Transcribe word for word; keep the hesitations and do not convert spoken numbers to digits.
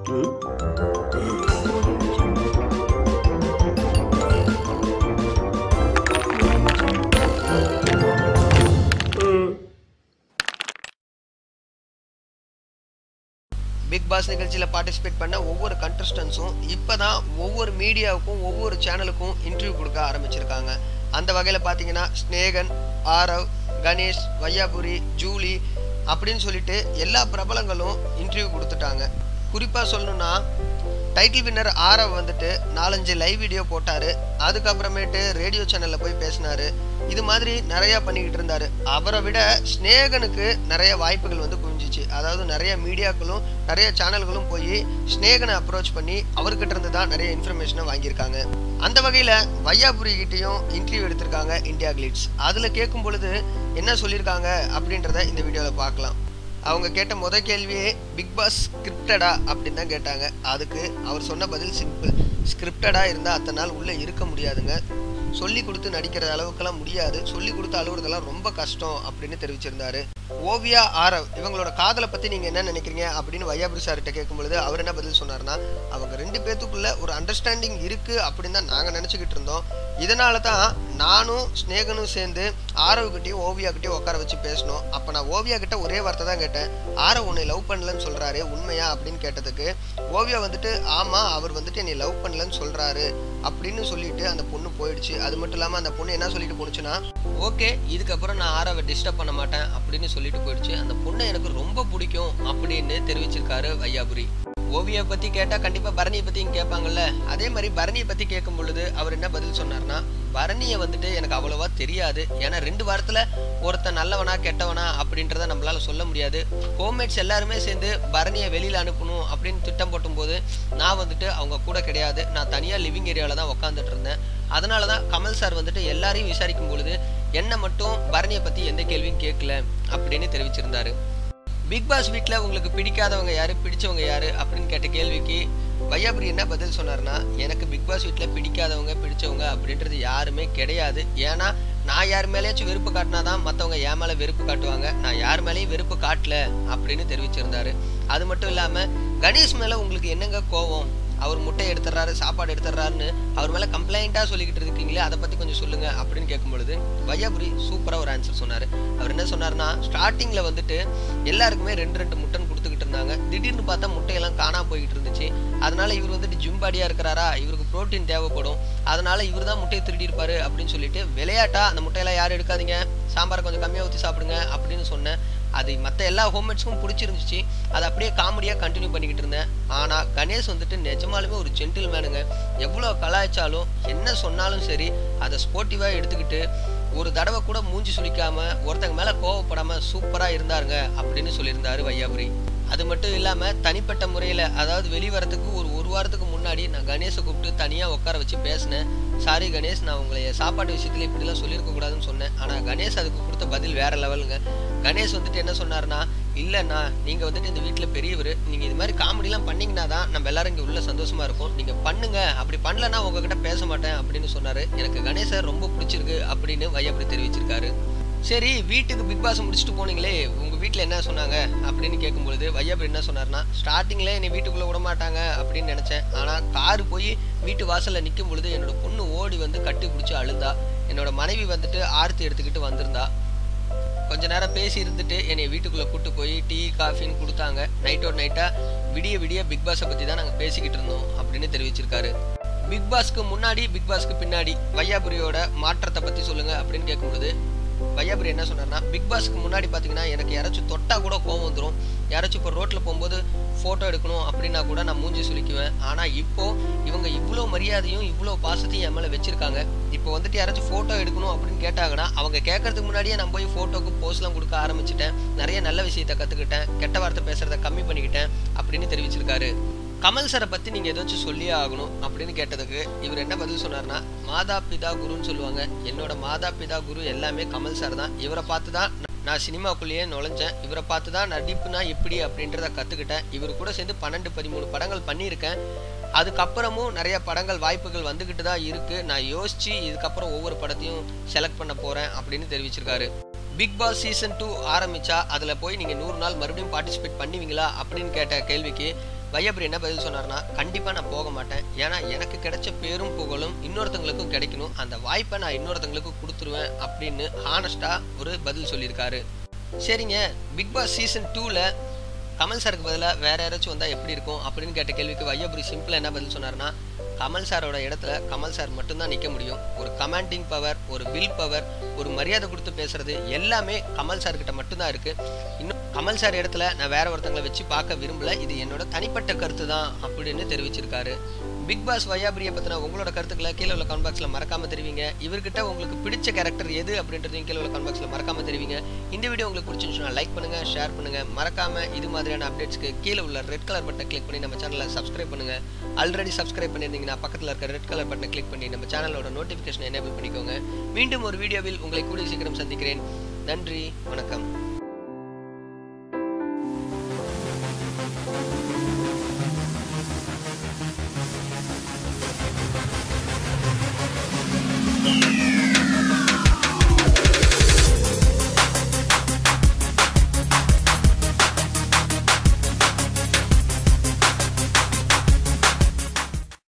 Big pass நிகழ்ச்சியில் participate பண்ண ஒவ்வொரு கண்டஸ்டன்ஸும் இப்போ தான் ஒவ்வொரு மீடியாவுக்கும் ஒவ்வொரு சேனலுக்கும் இன்டர்வியூ கொடுக்க ஆரம்பிச்சிருக்காங்க. அந்த வகையில் பார்த்தீங்கன்னா ஸ்னேகன், ஆரவ், கணேஷ், வையாபுரி, ஜூலி அப்படின்னு சொல்லிட்டு எல்லா பிரபலங்களும் இன்டர்வியூ கொடுத்துட்டாங்க. குறிப்பாக சொல்லணும்னா டைட்டில் வின்னர் ஆரவ் வந்துட்டு நாலஞ்சு லைவ் வீடியோ போட்டார். அதுக்கப்புறமேட்டு ரேடியோ சேனலில் போய் பேசினார். இது மாதிரி நிறையா பண்ணிக்கிட்டு இருந்தார். அவரை விட ஸ்னேகனுக்கு நிறைய வாய்ப்புகள் வந்து குவிஞ்சிச்சு. அதாவது நிறைய மீடியாக்களும் நிறைய சேனல்களும் போய் ஸ்னேகனை அப்ரோச் பண்ணி அவர்கிட்ட இருந்து தான் நிறைய இன்ஃபர்மேஷனை வாங்கியிருக்காங்க. அந்த வகையில் வையாபுரி கிட்டையும் இன்டர்வியூ எடுத்திருக்காங்க இந்தியா கிளிட்ஸ். அதில் கேட்கும் பொழுது என்ன சொல்லியிருக்காங்க அப்படின்றத இந்த வீடியோவில் பார்க்கலாம். அவங்க கேட்ட முத கேள்வியே பிக் பாஸ் ஸ்கிரிப்டடா அப்படின்னு தான் கேட்டாங்க. அதுக்கு அவர் சொன்ன பதில் சிம்பிள். ஸ்கிரிப்டடாக இருந்தால் அத்தனை நாள் உள்ளே இருக்க முடியாதுங்க. சொல்லி கொடுத்து நடிக்கிற அளவுக்கெல்லாம் முடியாது. சொல்லி கொடுத்து அழுவுறதெல்லாம் ரொம்ப கஷ்டம் அப்படின்னு தெரிவிச்சிருந்தாரு. ஓவியா, ஆரவ் இவங்களோட காதலை பற்றி நீங்கள் என்ன நினைக்கிறீங்க அப்படின்னு வையாபுரி சார்கிட்ட கேட்கும்பொழுது அவர் என்ன பதில் சொன்னார்னா, அவங்க ரெண்டு பேர்த்துக்குள்ள ஒரு அண்டர்ஸ்டாண்டிங் இருக்குது அப்படின்னு தான் நாங்கள் நினச்சிக்கிட்டு இருந்தோம். இதனால தான் நானும் ஸ்னேகனும் சேர்ந்து ஆரவ்கிட்டையும் ஓவியாக்கிட்டையும் உட்கார வச்சு பேசணும். அப்போ நான் ஓவியா கிட்ட ஒரே வார்த்தை தான் கேட்டேன், ஆரவ் உன்னை லவ் பண்ணலன்னு சொல்கிறாரு உண்மையா அப்படின்னு கேட்டதுக்கு ஓவியா வந்துட்டு ஆமாம் அவர் வந்துட்டு என்னை லவ் பண்ணலன்னு சொல்கிறாரு அப்படின்னு சொல்லிட்டு அந்த பொண்ணு போயிடுச்சு. அது மட்டும் இல்லாமல் அந்த பொண்ணு என்ன சொல்லிட்டு போணுச்சுன்னா, ஓகே இதுக்கப்புறம் நான் ஆரவை டிஸ்டர்ப் பண்ண மாட்டேன் அப்படின்னு சொல்லிட்டு போயிடுச்சு. அந்த பொண்ணை எனக்கு ரொம்ப பிடிக்கும் அப்படின்னு தெரிவிச்சிருக்காரு வையாபுரி. ஓவியா பற்றி கேட்டால் கண்டிப்பாக பரணியை பற்றியும் கேட்பாங்கல்ல. அதே மாதிரி பரணியை பற்றி கேட்கும் பொழுது அவர் என்ன பதில் சொன்னார்னா, பரணியை வந்துட்டு எனக்கு அவ்வளோவா தெரியாது. ஏன்னா ரெண்டு வாரத்தில் ஒருத்தன் நல்லவனா கெட்டவனா அப்படின்றத நம்மளால சொல்ல முடியாது. ஹோம்மேட்ஸ் எல்லாருமே சேர்ந்து பரணியை வெளியில் அனுப்பணும் அப்படின்னு திட்டம் போட்டும்போது நான் வந்துட்டு அவங்க கூட கிடையாது. நான் தனியாக லிவிங் ஏரியாவில் தான் உட்காந்துட்டு இருந்தேன். அதனால தான் கமல் சார் வந்துட்டு எல்லாரையும் விசாரிக்கும் பொழுது என்னை மட்டும் பரணியை பற்றி எந்த கேள்வியும் கேட்கல அப்படின்னு தெரிவிச்சிருந்தாரு. பிக் பாஸ் வீட்டில் உங்களுக்கு பிடிக்காதவங்க யாரு, பிடிச்சவங்க யாரு அப்படின்னு கேட்ட கேள்விக்கு வையாபுரி என்ன பதில் சொன்னார்னா, எனக்கு பிக் பாஸ் வீட்டில் பிடிக்காதவங்க பிடிச்சவங்க அப்படின்றது யாருமே கிடையாது. ஏன்னா நான் யார் மேலேயாச்சும் வெறுப்பு காட்டினா தான் மற்றவங்க என் மேலே வெறுப்பு காட்டுவாங்க. நான் யார் மேலேயும் வெறுப்பு காட்டல அப்படின்னு தெரிவிச்சிருந்தாரு. அது மட்டும் இல்லாமல் கணேஷ் மேலே உங்களுக்கு என்னங்க கோவம், அவர் முட்டை எடுத்துறாரு சாப்பாடு எடுத்துறாருன்னு அவர் மேலே கம்ப்ளைண்ட்டாக சொல்லிக்கிட்டு இருக்கீங்களே, அதை பற்றி கொஞ்சம் சொல்லுங்கள் அப்படின்னு கேட்கும் பொழுது வையாபுரி சூப்பராக ஒரு ஆன்சர் சொன்னார். அவர் என்ன சொன்னார்னா, ஸ்டார்டிங்கில் வந்துட்டு எல்லாருக்குமே ரெண்டு ரெண்டு முட்டைன்னு கொடுத்துக்கிட்டு இருந்தாங்க. திடீர்னு பார்த்தா முட்டையெல்லாம் காணாமல் போய்கிட்டு இருந்துச்சு. அதனால இவர் வந்துட்டு ஜிம் பாடியாக இருக்கிறாரா, இவருக்கு ப்ரோட்டீன் தேவைப்படும், அதனால இவர் தான் முட்டையை திருடி இருப்பாரு அப்படின்னு சொல்லிட்டு விளையாட்டா அந்த முட்டையெல்லாம் யாரும் எடுக்காதீங்க, சாம்பாரை கொஞ்சம் கம்மியாக ஊற்றி சாப்பிடுங்க அப்படின்னு சொன்னேன். அது மற்ற எல்லா ஹோம்மேட்ஸ்க்கும் பிடிச்சிருந்துச்சு. அதை அப்படியே காமெடியாக கண்டினியூ பண்ணிக்கிட்டு இருந்தேன். ஆனால் கணேஷ் வந்துட்டு நிஜமாலுமே ஒரு ஜென்டில் மேனுங்க. எவ்வளோ கலாய்ச்சாலும் என்ன சொன்னாலும் சரி அதை ஸ்போர்ட்டிவாக எடுத்துக்கிட்டு ஒரு தடவை கூட மூஞ்சி சுளிக்காமல் ஒருத்தங்க மேலே கோவப்படாமல் சூப்பராக இருந்தாருங்க அப்படின்னு சொல்லியிருந்தாரு வையாபுரி. அது மட்டும் இல்லாமல் தனிப்பட்ட முறையில் அதாவது வெளிவரத்துக்கு ஒரு ஒரு வாரத்துக்கு முன்னாடி நான் கணேஷை கூப்பிட்டு தனியாக உட்கார வச்சு பேசினேன். சாரி கணேஷ், நான் உங்களை சாப்பாடு விஷயத்தில் இப்படிலாம் சொல்லியிருக்க கூடாதுன்னு சொன்னேன். ஆனால் கணேஷ் அதுக்கு கொடுத்த பதில் வேற லெவலுங்க. கணேஷ் வந்துட்டு என்ன சொன்னார்னா, இல்லைண்ணா நீங்கள் வந்துட்டு இந்த வீட்டில் பெரியவர், நீங்கள் இது மாதிரி காமெடிலாம் பண்ணிங்கன்னா தான் நம்ம எல்லாரும் இங்கே உள்ள சந்தோஷமாக இருக்கும், நீங்கள் பண்ணுங்க, அப்படி பண்ணலன்னா உங்ககிட்ட பேச மாட்டேன் அப்படின்னு சொன்னார். எனக்கு கணேஷை ரொம்ப பிடிச்சிருக்கு அப்படின்னு வையாபுரி தெரிவிச்சிருக்காரு. சரி, வீட்டுக்கு பிக் பாஸ் முடிச்சுட்டு போனீங்களே, உங்கள் வீட்டில் என்ன சொன்னாங்க அப்படின்னு கேட்கும்பொழுது வையாபுரி என்ன சொன்னார்னா, ஸ்டார்டிங்கில் என்னை வீட்டுக்குள்ளே விட மாட்டாங்க அப்படின்னு நினச்சேன். ஆனால் காரு போய் வீட்டு வாசலில் நிற்கும் பொழுது என்னோட பொண்ணு ஓடி வந்து கட்டி பிடிச்சி அழுந்தா. என்னோட மனைவி வந்துட்டு ஆர்த்தி எடுத்துக்கிட்டு வந்திருந்தா. கொஞ்ச நேரம் பேசி இருந்துட்டு என்னை வீட்டுக்குள்ளே கூப்பிட்டு போய் டீ காஃபின்னு கொடுத்தாங்க. நைட்டோட நைட்டாக விடிய விடிய பிக் பாஸை பற்றி தான் நாங்கள் பேசிக்கிட்டு இருந்தோம் அப்படின்னு தெரிவிச்சிருக்காரு. பிக் பாஸ்க்கு முன்னாடி பிக் பாஸ்க்கு பின்னாடி வையாபுரியோட மாற்றத்தை பற்றி சொல்லுங்கள் அப்படின்னு கேட்கும்போது வையாபுரி என்ன சொன்னார்னா, பிக் பாஸ்க்கு முன்னாடி பார்த்தீங்கன்னா எனக்கு யாராச்சும் தொட்டா கூட கோவம் வந்துடும். யாராச்சும் இப்போ ரோட்டில் போகும்போது ஃபோட்டோ எடுக்கணும் அப்படின்னா கூட நான் மூஞ்சி சுளிக்குவேன். ஆனால் இப்போது இவங்க இவ்வளோ மரியாதையும் இவ்வளோ பாசத்தையும் என் மேலே வச்சுருக்காங்க. இப்போ வந்துட்டு யாராச்சும் ஃபோட்டோ எடுக்கணும் அப்படின்னு கேட்டாங்கன்னா அவங்க கேட்கறதுக்கு முன்னாடியே நான் போய் ஃபோட்டோக்கு போஸ்ட்லாம் கொடுக்க ஆரம்பிச்சிட்டேன். நிறைய நல்ல விஷயத்தை கற்றுக்கிட்டேன், கெட்ட வார்த்தை பேசுகிறத கம்மி பண்ணிக்கிட்டேன் அப்படின்னு தெரிவிச்சிருக்காரு. கமல் சாரை பற்றி நீங்கள் ஏதாச்சும் சொல்லியே ஆகணும் அப்படின்னு கேட்டதுக்கு இவர் என்ன பதில் சொன்னார்னா, மாதா பிதா குருன்னு சொல்லுவாங்க. என்னோட மாதா பிதா குரு எல்லாமே கமல் சார் தான். இவரை பார்த்து தான் நான் சினிமாக்குள்ளேயே நுழைஞ்சேன். இவரை பார்த்து தான் நடிப்புனா எப்படி அப்படின்றத கற்றுக்கிட்டேன். இவர் கூட சேர்ந்து பன்னெண்டு பதிமூணு படங்கள் பண்ணியிருக்கேன். அதுக்கப்புறமும் நிறைய படங்கள் வாய்ப்புகள் வந்துக்கிட்டு தான் இருக்குது. நான் யோசித்து இதுக்கப்புறம் ஒவ்வொரு படத்தையும் செலக்ட் பண்ண போகிறேன் அப்படின்னு தெரிவிச்சிருக்காரு. பிக் பாஸ் சீசன் டூ ஆரம்பித்தா அதில் போய் நீங்கள் நூறு நாள் மறுபடியும் பார்ட்டிசிபேட் பண்ணுவீங்களா அப்படின்னு கேட்ட கேள்விக்கு வையாபுரி என்ன பதில் சொன்னார்னா, கண்டிப்பாக நான் போக மாட்டேன். ஏன்னா எனக்கு கிடைச்ச பேரும் புகழும் இன்னொருத்தவங்களுக்கும் கிடைக்கணும். அந்த வாய்ப்பை நான் இன்னொருத்தவங்களுக்கு கொடுத்துருவேன் அப்படின்னு ஹானஸ்டாக ஒரு பதில் சொல்லியிருக்காரு. சரிங்க, பிக் பாஸ் சீசன் டூவில் கமல் சாருக்கு பதிலாக வேறு யாராச்சும் வந்தால் எப்படி இருக்கும் அப்படின்னு கேட்ட கேள்விக்கு வையாபுரி சிம்பிளாக என்ன பதில் சொன்னார்னா, கமல் சாரோட இடத்துல கமல் சார் மட்டும்தான் நிற்க முடியும். ஒரு கமாண்டிங் பவர், ஒரு வில் பவர், ஒரு மரியாதை கொடுத்து பேசுறது எல்லாமே கமல் சார்கிட்ட மட்டும்தான் இருக்குது. இன்னும் கமல் சார் இடத்துல நான் வேற ஒருத்தங்களை வச்சு பார்க்க விரும்பல. இது என்னோட தனிப்பட்ட கருத்து தான் அப்படின்னு தெரிவிச்சிருக்காரு. பிக் பாஸ் வையாபுரியை பற்றின உங்களோட கருத்துக்களை கீழே உள்ள கமெண்ட் பாக்ஸில் மறக்காமல் தெரிவிங்க. இவர்கிட்ட உங்களுக்கு பிடிச்ச கேரக்டர் எது அப்படின்றதையும் கீழே உள்ள கமெண்ட் பாக்ஸில் மறக்காமல் தெரிவிங்க. இந்த வீடியோ உங்களுக்கு பிடிச்சிருந்துச்சுன்னா லைக் பண்ணுங்கள், ஷேர் பண்ணுங்கள். மறக்காமல் இது மாதிரியான அப்டேட்ஸ்க்கு கீழே உள்ள ரெட் கலர் பட்டனை கிளிக் பண்ணி நம்ம சேனலை சப்ஸ்கிரைப் பண்ணுங்கள். ஆல்ரெடி சப்ஸ்கிரைப் பண்ணியிருந்தீங்கன்னா பக்கத்தில் இருக்க ரெட் கலர் பட்டனை கிளிக் பண்ணி நம்ம சேனலோட நோட்டிஃபிகேஷனை எனேபிள் பண்ணிக்கோங்க. மீண்டும் ஒரு வீடியோவில் உங்களை கூடிய சீக்கிரம் சந்திக்கிறேன். நன்றி, வணக்கம்.